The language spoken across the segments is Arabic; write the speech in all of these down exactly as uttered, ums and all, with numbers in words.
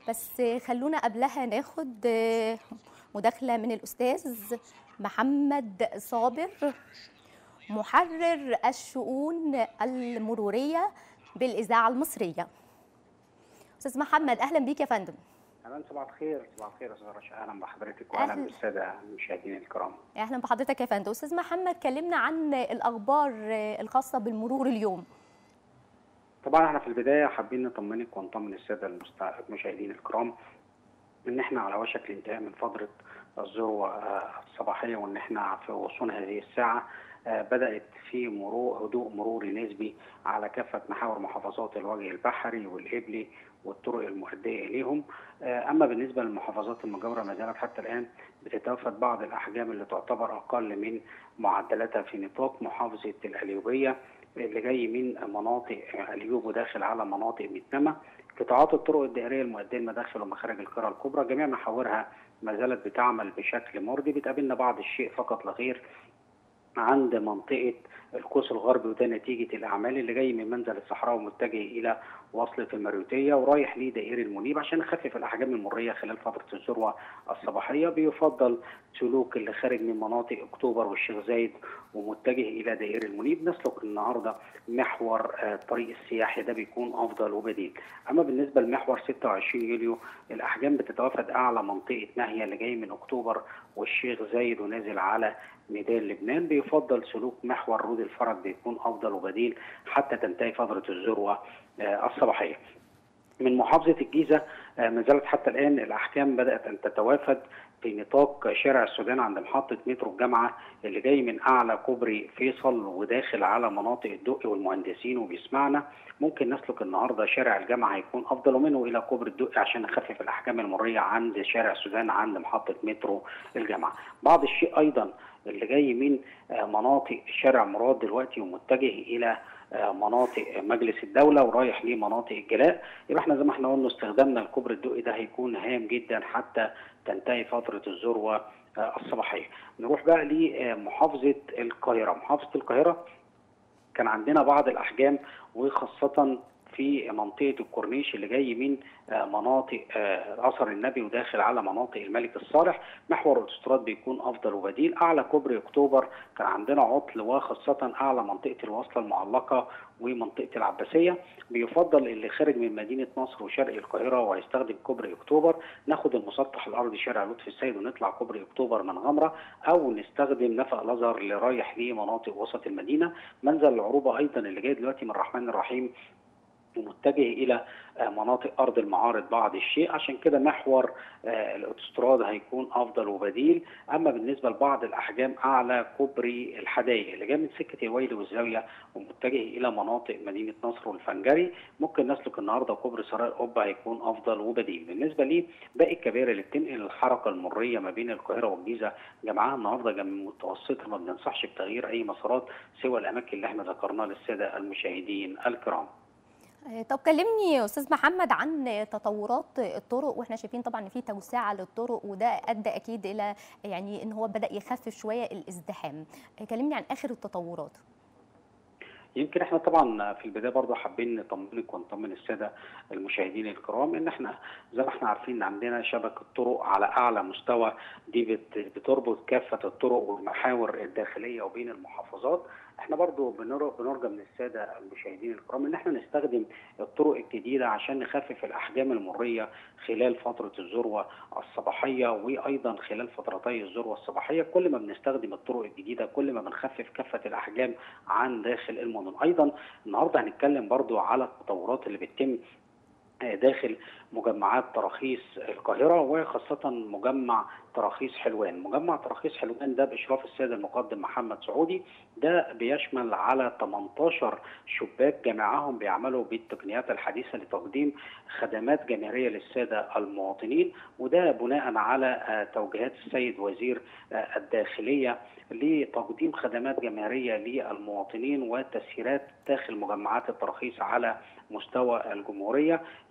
بس خلونا قبلها ناخد مداخلة من الأستاذ محمد صابر، محرر الشؤون المرورية بالإذاعة المصرية. أستاذ محمد أهلا بيك يا فندم. اهلا، صباح الخير. صباح الخير يا استاذ رشا، اهلا بحضرتك واهلا أهل... بالساده المشاهدين الكرام. اهلا بحضرتك يا فندم. استاذ محمد كلمنا عن الاخبار الخاصه بالمرور اليوم. طبعا احنا في البدايه حابين نطمنك ونطمن الساده المشاهدين الكرام ان احنا على وشك الانتهاء من فتره الذروه الصباحيه، وان احنا في وصول هذه الساعه بدات في مرور هدوء مروري نسبي على كافه محاور محافظات الوجه البحري والإبلي والطرق المؤديه اليهم. اما بالنسبه للمحافظات المجاوره ما زالت حتى الان بتتوافد بعض الاحجام اللي تعتبر اقل من معدلاتها في نطاق محافظه القليوبيه اللي جاي من مناطق اليوب وداخل على مناطق ميتنما. قطاعات الطرق الدائريه المؤديه لمداخل ومخارج القرى الكبرى جميع محاورها ما زالت بتعمل بشكل مرضي. بتقابلنا بعض الشيء فقط لا غير عند منطقه القوس الغربي، وده نتيجه الاعمال اللي جاي من منزل الصحراء ومتجه الى وصلة الماريوتية ورايح لدائري المنيب عشان نخفف الاحجام المريه خلال فتره الذروه الصباحيه. بيفضل سلوك اللي خارج من مناطق اكتوبر والشيخ زايد ومتجه الى دائري المنيب نسلك النهارده محور الطريق السياحي، ده بيكون افضل وبديل. اما بالنسبه لمحور ستة وعشرين يوليو الاحجام بتتوافد اعلى منطقه ناهيه اللي جاي من اكتوبر والشيخ زايد ونازل على ميدان لبنان. بيفضل سلوك محور رود الفرج، بيكون افضل وبديل حتى تنتهي فتره الذروه الصباحيه. من محافظه الجيزه ما زالت حتى الان الاحكام بدات ان تتوافد في نطاق شارع السودان عند محطه مترو الجامعه اللي جاي من اعلى كوبري فيصل وداخل على مناطق الدقي والمهندسين وبيسمعنا. ممكن نسلك النهارده شارع الجامعه هيكون افضل، ومنه الى كوبري الدقي عشان نخفف الاحجام المريه عند شارع السودان عند محطه مترو الجامعه. بعض الشيء ايضا اللي جاي من مناطق شارع مراد دلوقتي ومتجه الى مناطق مجلس الدوله ورايح لمناطق الجلاء، يبقى احنا زي ما احنا قلنا استخدامنا لكوبري الدقي ده هيكون هام جدا حتى تنتهي فتره الذروه الصباحيه. نروح بقى لمحافظه القاهره. محافظه القاهره كان عندنا بعض الاحجام وخاصه في منطقه الكورنيش اللي جاي من مناطق اثر النبي وداخل على مناطق الملك الصالح. محور الاوتوستراد بيكون افضل وبديل. اعلى كوبري اكتوبر كان عندنا عطل، وخاصه اعلى منطقه الوصله المعلقه ومنطقه العباسيه. بيفضل اللي خارج من مدينه نصر وشرق القاهره وهيستخدم كوبري اكتوبر ناخد المسطح الارضي شارع لطفي السيد ونطلع كوبري اكتوبر من غمره، او نستخدم نفق الازهر اللي رايح لمناطق وسط المدينه. منزل العروبه ايضا اللي جاي دلوقتي من الرحمن الرحيم ومتجه الى مناطق ارض المعارض بعض الشيء، عشان كده محور الاوتوستراد هيكون افضل وبديل. اما بالنسبه لبعض الاحجام اعلى كوبري الحدائق اللي جاي من سكه الويل والزاويه ومتجه الى مناطق مدينه نصر والفنجري ممكن نسلك النهارده كوبري سراي القبه هيكون افضل وبديل. بالنسبه لي باقي الكباري اللي بتنقل الحركه المريه ما بين القاهره والجيزه جمعها النهارده جنب متوسطه ما بننصحش بتغيير اي مسارات سوى الاماكن اللي احنا ذكرناها للساده المشاهدين الكرام. طب كلمني يا استاذ محمد عن تطورات الطرق، واحنا شايفين طبعا ان في توسعه للطرق وده ادى اكيد الى يعني ان هو بدا يخفف شويه الازدحام. كلمني عن اخر التطورات. يمكن احنا طبعا في البدايه برضه حابين نطمنك ونطمن الساده المشاهدين الكرام ان احنا زي ما احنا عارفين ان عندنا شبكه طرق على اعلى مستوى، دي بتربط كافه الطرق والمحاور الداخليه وبين المحافظات. احنا برضو بنرجى من الساده المشاهدين الكرام ان احنا نستخدم الطرق الجديده عشان نخفف الاحجام المريه خلال فتره الذروه الصباحيه وايضا خلال فترتي الذروه الصباحيه. كل ما بنستخدم الطرق الجديده كل ما بنخفف كافه الاحجام عن داخل المدن. ايضا النهارده هنتكلم برضو على التطورات اللي بتتم داخل مجمعات تراخيص القاهرة وخاصة مجمع تراخيص حلوان. مجمع تراخيص حلوان ده بإشراف السيد المقدم محمد سعودي، ده بيشمل على ثمانية عشر شباك جميعهم بيعملوا بالتقنيات الحديثة لتقديم خدمات جماهيرية للسادة المواطنين، وده بناء على توجيهات السيد وزير الداخلية لتقديم خدمات جماهيرية للمواطنين وتسهيلات داخل مجمعات التراخيص على مستوى الجمهورية.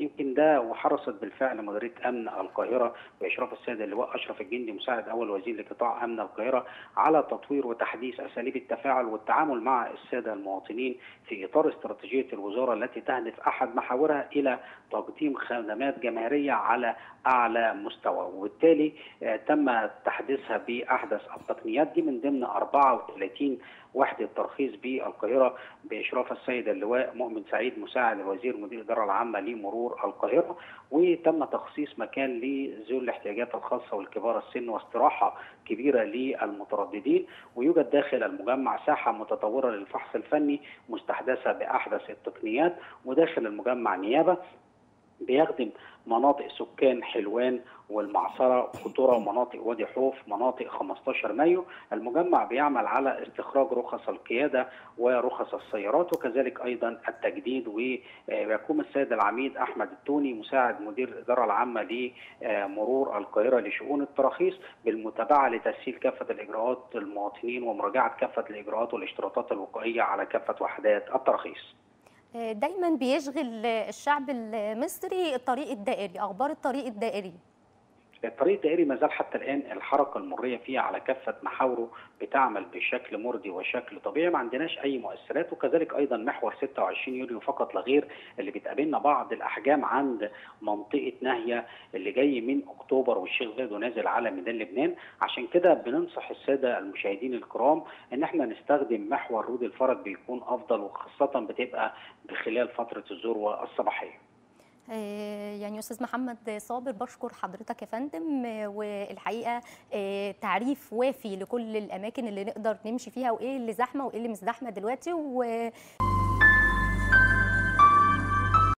يمكن ده وحرصت بالفعل مديريه امن القاهره باشراف السيد اللواء اشرف الجندي مساعد اول وزير لقطاع امن القاهره على تطوير وتحديث اساليب التفاعل والتعامل مع الساده المواطنين في اطار استراتيجيه الوزاره التي تهدف احد محاورها الى تقديم خدمات جماهيريه على اعلى مستوى، وبالتالي تم تحديثها باحدث التقنيات دي من ضمن أربعة وثلاثين وحده ترخيص بالقاهره باشراف السيد اللواء مؤمن سعيد مساعد الوزير مدير الاداره العامه لمرور القاهره، وتم تخصيص مكان لذوي الاحتياجات الخاصه والكبار السن واستراحه كبيره للمترددين، ويوجد داخل المجمع ساحه متطوره للفحص الفني مستحدثه باحدث التقنيات، وداخل المجمع نيابه بيخدم مناطق سكان حلوان والمعصرة وقطورة ومناطق وادي خوف مناطق خمستاشر مايو. المجمع بيعمل على استخراج رخص القيادة ورخص السيارات وكذلك أيضا التجديد، ويقوم السيد العميد أحمد التوني مساعد مدير الإدارة العامة لمرور القاهرة لشؤون التراخيص بالمتابعة لتسهيل كافة الإجراءات المواطنين ومراجعة كافة الإجراءات والاشتراطات الوقائية على كافة وحدات التراخيص. دايما بيشغل الشعب المصري الطريق الدائري، اخبار الطريق الدائري. الطريق الدائري ما زال حتى الان الحركه المريه فيه على كافه محاوره بتعمل بشكل مرضي وشكل طبيعي، ما عندناش اي مؤثرات، وكذلك ايضا محور ستة وعشرين يوليو فقط لا غير اللي بتقابلنا بعض الاحجام عند منطقه ناهيه اللي جاي من اكتوبر والشيخ زايد ونازل على ميدان لبنان. عشان كده بننصح الساده المشاهدين الكرام ان احنا نستخدم محور رود الفرج بيكون افضل، وخاصه بتبقى بخلال فتره الذروه الصباحيه. يعني أستاذ محمد صابر بشكر حضرتك يا فندم، والحقيقة تعريف وافي لكل الأماكن اللي نقدر نمشي فيها وإيه اللي زحمة وإيه اللي مش زحمة دلوقتي و